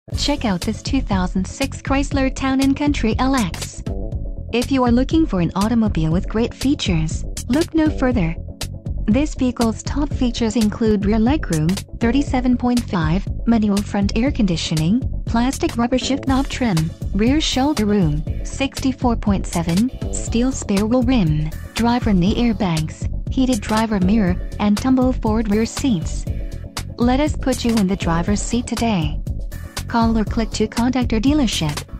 Check out this 2006 Chrysler Town & Country LX. If you are looking for an automobile with great features, look no further. This vehicle's top features include rear legroom, 37.5, manual front air conditioning, plastic rubber shift knob trim, rear shoulder room, 64.7, steel spare wheel rim, driver knee airbags, heated driver mirror, and tumble forward rear seats. Let us put you in the driver's seat today. Call or click to contact our dealership.